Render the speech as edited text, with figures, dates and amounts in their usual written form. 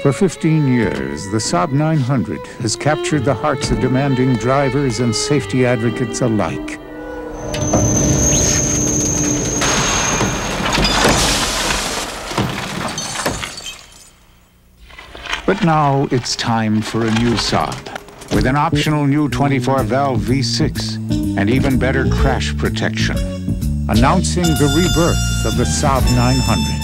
For 15 years, the Saab 900 has captured the hearts of demanding drivers and safety advocates alike. But now it's time for a new Saab, with an optional new 24-valve V6 and even better crash protection, announcing the rebirth of the Saab 900.